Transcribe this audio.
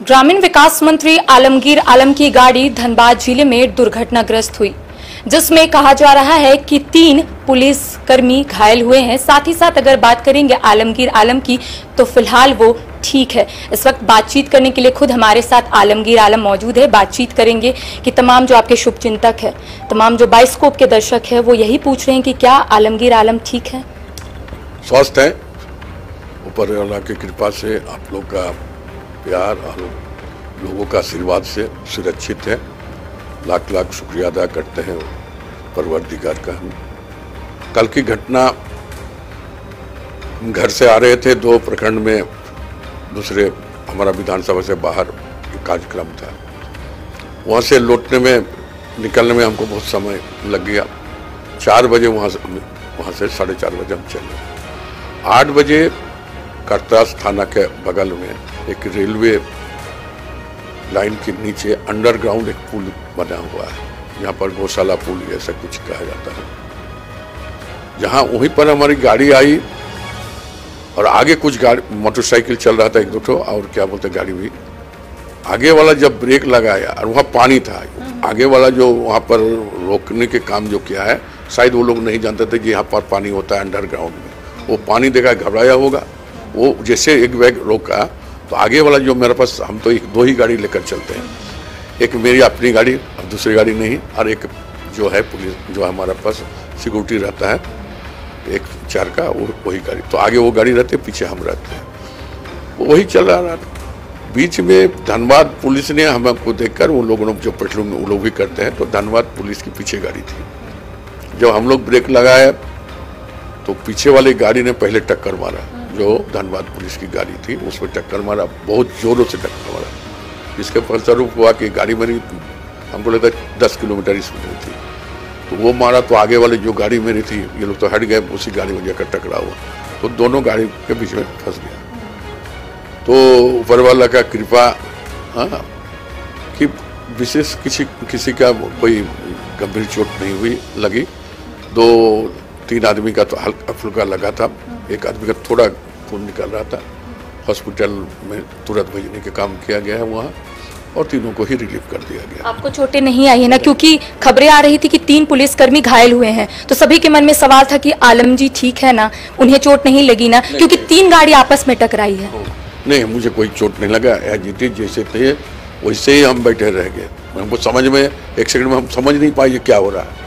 ग्रामीण विकास मंत्री आलमगीर आलम की गाड़ी धनबाद जिले में दुर्घटनाग्रस्त हुई, जिसमें कहा जा रहा है कि 3 पुलिसकर्मी घायल हुए हैं। साथ ही साथ अगर बात करेंगे आलमगीर आलम की, तो फिलहाल वो ठीक है। इस वक्त बातचीत करने के लिए खुद हमारे साथ आलमगीर आलम मौजूद है। बातचीत करेंगे कि तमाम जो आपके शुभचिंतक है, तमाम जो बाइस्कोप के दर्शक है, वो यही पूछ रहे हैं कि क्या आलमगीर आलम ठीक है, स्वस्थ है। ऊपर वाला की कृपा से, आप लोग का प्यार और लोगों का आशीर्वाद से सुरक्षित है। लाख लाख शुक्रिया अदा करते हैं परवरदिगार का। हम कल की घटना, घर से आ रहे थे 2 प्रखंड में, दूसरे हमारा विधानसभा से बाहर कार्यक्रम था। वहाँ से लौटने में, निकलने में हमको बहुत समय लग गया। 4 बजे वहाँ से 4:30 बजे हम चले। 8 बजे करतास थाना के बगल में एक रेलवे लाइन के नीचे अंडरग्राउंड एक पुल बना हुआ है, यहाँ पर गौशाला पुल ऐसा कुछ कहा जाता है। जहाँ वहीं पर हमारी गाड़ी आई और आगे कुछ गाड़ी मोटरसाइकिल चल रहा था, 1-2 ठो, और क्या बोलते गाड़ी भी। आगे वाला जब ब्रेक लगाया और वहाँ पानी था, आगे वाला जो वहाँ पर रोकने के काम जो किया है, शायद वो लोग नहीं जानते थे कि यहाँ पर पानी होता है अंडरग्राउंड में। वो पानी देखा, घबराया होगा। वो जैसे एक बैग रोका तो आगे वाला जो मेरे पास, हम तो 2 ही गाड़ी लेकर चलते हैं, एक मेरी अपनी गाड़ी और दूसरी गाड़ी नहीं, और एक जो है पुलिस जो हमारा पास सिक्योरिटी रहता है, एक 4 का, वही गाड़ी। तो आगे वो गाड़ी रहती है, पीछे हम रहते हैं। वही चल रहा था। बीच में धनबाद पुलिस ने हमको देखकर, वो लोग जो पेट्रोलिंग वो लोग भी करते हैं, तो धनबाद पुलिस की पीछे गाड़ी थी। जब हम लोग ब्रेक लगाए तो पीछे वाली गाड़ी ने पहले टक्कर मारा, जो धनबाद पुलिस की गाड़ी थी उसमें टक्कर मारा, बहुत जोरों से टक्कर मारा। इसके फलस्वरूप हुआ कि गाड़ी मेरी, हमको लगता है 10 किलोमीटर स्पीड में थी, तो वो मारा तो आगे वाली जो गाड़ी मेरी थी, ये लोग तो हट गए, उसी गाड़ी में जाकर टकरा हुआ, तो दोनों गाड़ी के बीच में फंस गया। तो ऊपर वाला का कृपा, हाँ, कि विशेष किसी का कोई गंभीर चोट नहीं हुई लगी। 2-3 आदमी का तो हल्का फुल्का लगा था, एक आदमी का थोड़ा खून निकल रहा था। हॉस्पिटल में तुरंत भेजने का काम किया गया है वहाँ, और तीनों को ही रिलीव कर दिया गया। आपको चोटें नहीं आई है ना? क्योंकि खबरें आ रही थी कि 3 पुलिसकर्मी घायल हुए हैं, तो सभी के मन में सवाल था कि आलम जी ठीक है ना, उन्हें चोट नहीं लगी ना? क्योंकि 3 गाड़ी आपस में टकराई है। नहीं, मुझे कोई चोट नहीं लगा। जीते जैसे थे वैसे ही हम बैठे रह गए। हमको समझ में, 1 सेकंड में हम समझ नहीं पाए क्या हो रहा है।